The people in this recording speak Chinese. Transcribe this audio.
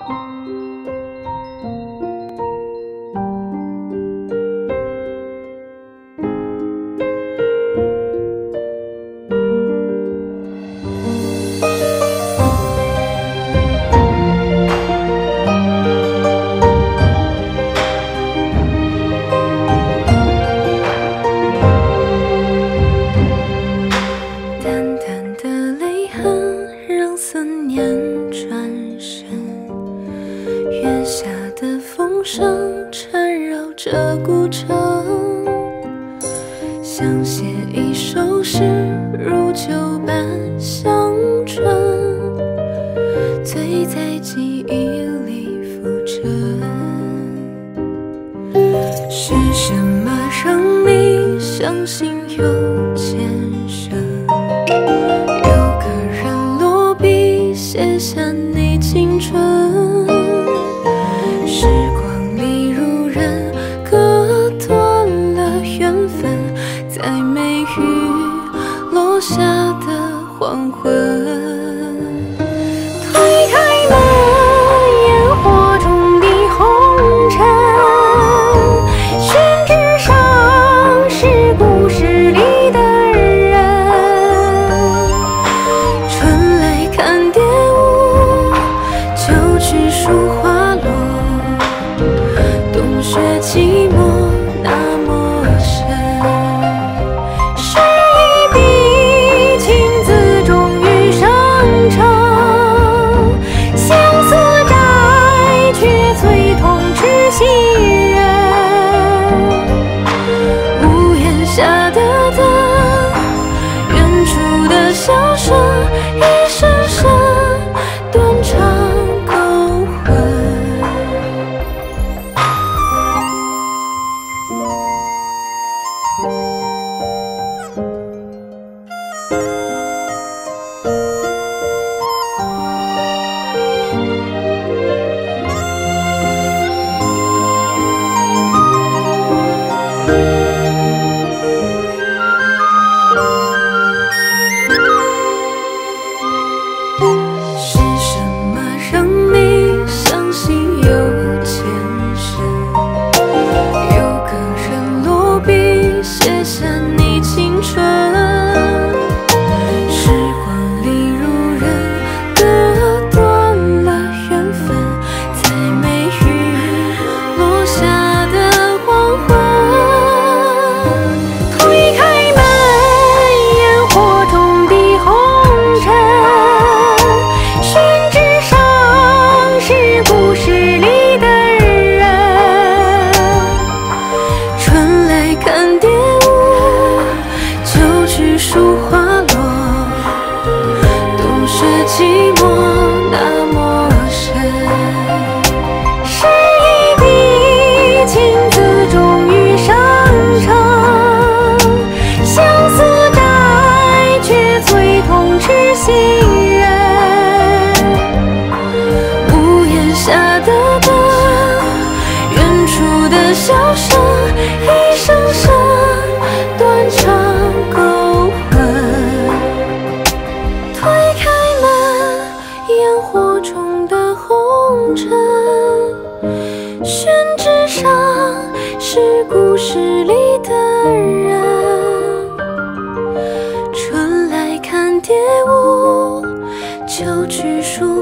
月下的风声缠绕着古城，想写一首诗，如旧般香醇，醉在记忆里浮沉。是什么让你相信有前生？有个人落笔写下你青春。时光里如人割断了缘分，在梅雨落下的黄昏。推开门，烟火中的红尘，宣纸上是故事里的人。春来看蝶舞，秋去数花落，冬雪寂寞那么深。是一笔情字终于生成，相思债却催痛痴心人。屋檐下的灯，远处的笑声，一声声断肠勾魂。是什么让你相信有前生？有个人落笔写下你青春。时光里如人割断了缘分，在梅雨落下的黄昏。推开门，烟火中的红尘，宣纸上是故事里的人。春来看蝶舞，秋去数花落，冬雪寂寞那么深。是一笔情字终于生成，相思债却催痛痴心人。屋檐下的灯，远处的笑声，一声声断肠勾魂。推开门，烟火中的红尘，宣纸上是故事里的人。春来看蝶舞，秋去数